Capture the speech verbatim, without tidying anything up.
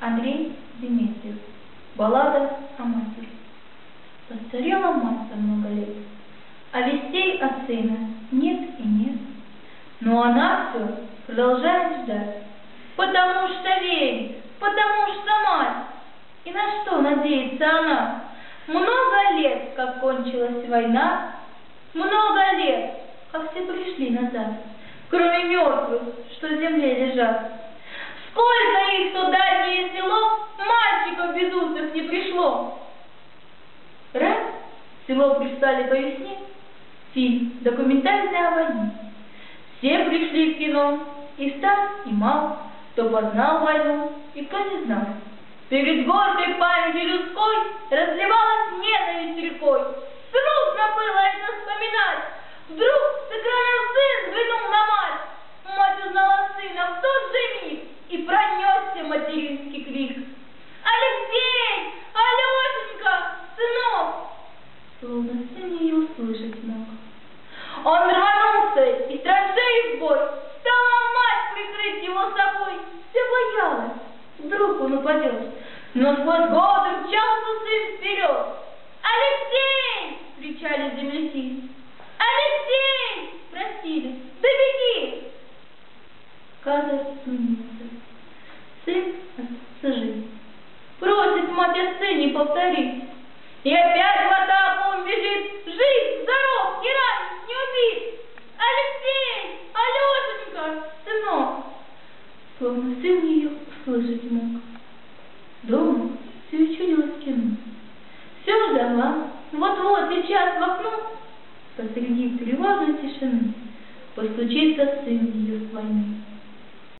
Андрей Деметриев. Баллада о матери. Постарела мать за много лет, а вестей от сына нет и нет. Но она все продолжает ждать, потому что верит, потому что мать. И на что надеется она? Много лет, как кончилась война, много лет, как все пришли назад, кроме мертвых, что в земле лежат. Сколько их в то дальнее село, мальчиков безумцев не пришло. Раз в село пристали по весне, фильм документальный о войне. Все пришли в кино, и стар, и мал, кто познал войну, и кто не знал. Перед гордой памятью людской разливалась ненависть рекой. Трудно было это вспоминать. Вдруг с экрана сын взглянул на мать. Мать узнала сына в тот же миг, и пронесся материнский крик. «Алексей! Алешенька! Сынок!» Словно сын ее услышать мог. Он рванулся и траншеи в бой. Стала мать прикрыть его собой. Все боялась, вдруг он упадет. Но сквозь годы мчался сын вперед. «Алексей!» — кричали земляки. «Алексей!» — просили. «Да беги!» Кадр сменился. Сын остался жить. Просит мать о сыне повторить. И опять в атаку он бежит. Жив, здоров, не ранен, не убит. «Алексей! Алешенька! Сынок!» Словно сын ее услышать мог. Дома все чудилось кино. Все ждала, вот-вот сейчас в окно, посреди тревожной тишины постучится сын ее с войны.